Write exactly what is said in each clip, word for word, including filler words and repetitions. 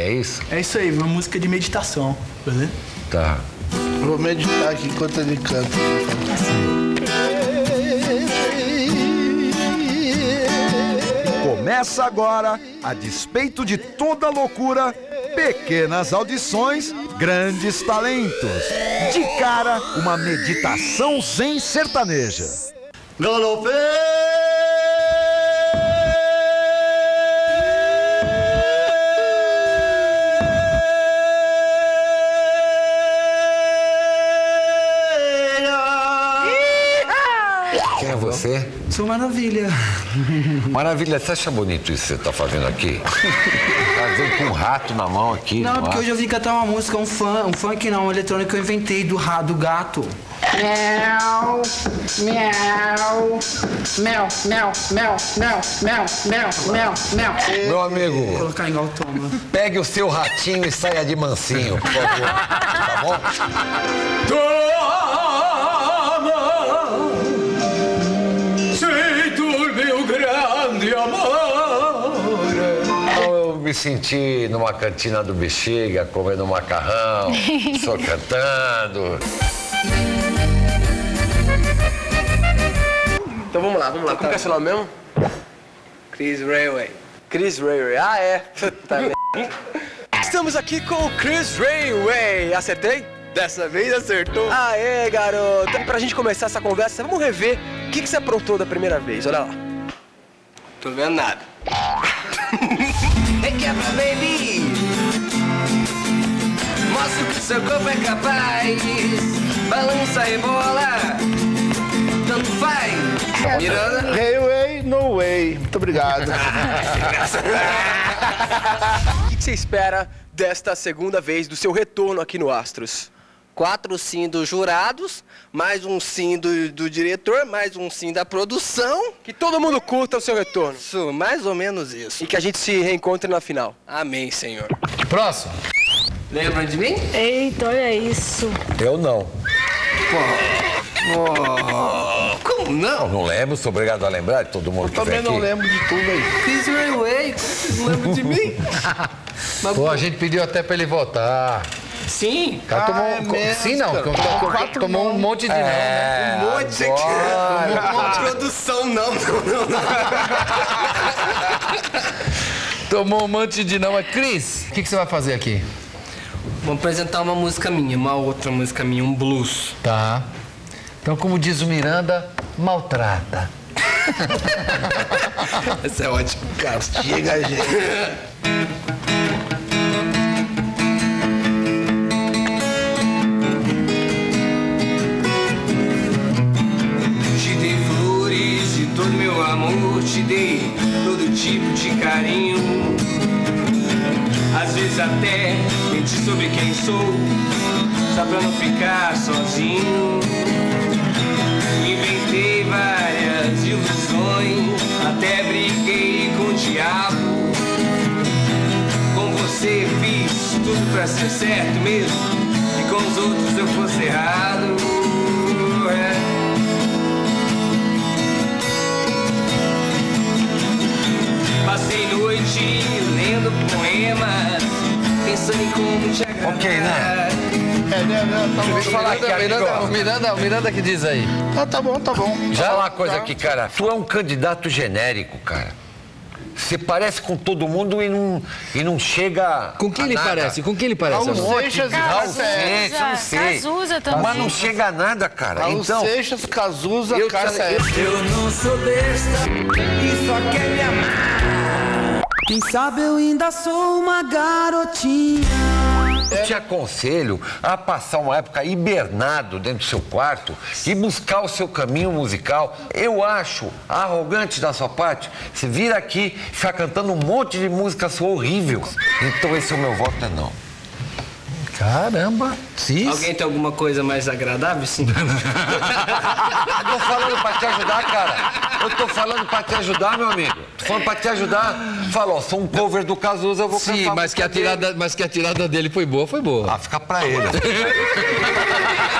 é isso? É isso aí, uma música de meditação, beleza? Tá. Vou meditar aqui enquanto ele canta. Começa agora, a despeito de toda loucura, pequenas audições, grandes talentos. De cara, uma meditação zen sertaneja. Galopê! Quem é você? Sou Maravilha. Maravilha, você acha bonito isso que você tá fazendo aqui? Tá vendo com um rato na mão aqui. Não, porque ar. hoje eu vim cantar uma música, um fã, um funk não, um eletrônico que eu inventei do, ra- do gato. Miau, miau, mel, mel, mel, mel, mel, mel, mel, mel. Meu Vou amigo, colocar em Galtoma. pegue o seu ratinho e saia de mansinho, por favor. Tá bom? Então eu me senti numa cantina do Bexiga, comendo macarrão, só cantando. Então vamos lá, vamos lá. Como que é seu nome mesmo? Chris Railway. Chris Railway. Ah, é. Tá bem. Estamos aqui com o Chris Railway. Acertei? Dessa vez acertou. Aê, garoto. E pra gente começar essa conversa, vamos rever o que, que você aprontou da primeira vez. Olha lá. Tô vendo nada. É quebra, baby. Mostra que seu corpo é capaz. Balança, rebola. Tanto faz. Miranda. Railway, no way. Muito obrigado. O que, que você espera desta segunda vez do seu retorno aqui no Astros? Quatro sim dos jurados, mais um sim do, do diretor, mais um sim da produção. Que todo mundo curta o seu retorno. Isso, mais ou menos isso. E que a gente se reencontre na final. Amém, Senhor. Próximo. Lembra de mim? Eita, olha isso. Eu não. Como não? Eu não lembro, sou obrigado a lembrar de todo mundo Eu que também vem não aqui. lembro de tudo aí. Chris Railway, vocês não lembram de mim? Mas, Pô, a gente pediu até pra ele votar. sim. O cara tomou... Ah, é mesmo, Sim, não. cara. Tomou, tomou- Quatro tomou um não. monte de não, né? Um monte agora. aqui. Uma produção, não, não, não, não. Tomou um monte de não. Mas, Cris, o que, que você vai fazer aqui? Vou apresentar uma música minha, uma outra música minha, um blues. Tá. Então, como diz o Miranda, maltrata. Esse é ótimo. Castiga a gente. Te dei flores de todo meu amor, te dei todo tipo de carinho. Às vezes até menti sobre quem sou, só pra não ficar sozinho. Inventei várias ilusões, até briguei com o diabo. Com você fiz tudo pra ser certo mesmo, e com os outros eu fosse errado. É. Passei noite lendo poemas, pensando em como te agradar. Ok, né? É, né, né, tá bom. Deixa eu falar aqui, Miranda, amigo, ó. o Miranda, o Miranda que diz aí. Ah, tá bom, tá bom. Já falar uma coisa aqui, cara. Tu é um candidato genérico, cara. Você parece com todo mundo e não, e não chega. Com quem a ele nada. parece? Com quem ele parece? Raul amor? Seixas e Raul Cássia Seixas, não sei. Cazuza também. Mas não chega a nada, cara. Raul Então, Seixas, Cazuza, eu te- Cássia Eller. Eu não sou besta e só quer me amar. Quem sabe eu ainda sou uma garotinha. eu te aconselho a passar uma época hibernado dentro do seu quarto e buscar o seu caminho musical. Eu acho arrogante da sua parte você vir aqui e ficar cantando um monte de música sua horrível. Então esse é o meu voto, é não. Caramba, sim. Alguém tem alguma coisa mais agradável, sim? Eu tô falando pra te ajudar, cara. Eu tô falando pra te ajudar, meu amigo. Tô falando pra te ajudar. Fala, ó, sou um cover do Cazuza, eu vou Sim, cantar. mas que, a tirada, mas que a tirada dele foi boa, foi boa. Ah, fica pra ele.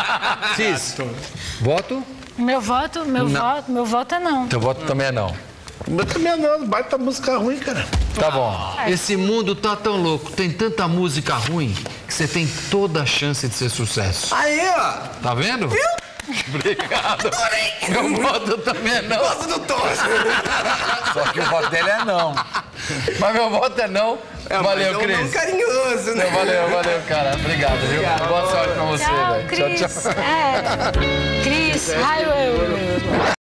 Cis, voto? Meu voto, meu voto, meu voto é não. Teu voto também é não. Não tá me andando, baita música ruim, cara. Tá bom. Esse mundo tá tão louco, tem tanta música ruim, que você tem toda a chance de ser sucesso. Aí, ó. Tá vendo? Viu? Obrigado. Adorei. Meu voto também é não. Gosto do Tom. Só que o voto dele é não. Mas meu voto é não. É, valeu, mas é um Cris. não carinhoso, né? Valeu, valeu, cara. Obrigado, viu? Obrigado. Boa sorte pra você, Tchau, velho. Cris. Tchau, tchau. É. Cris, Highway.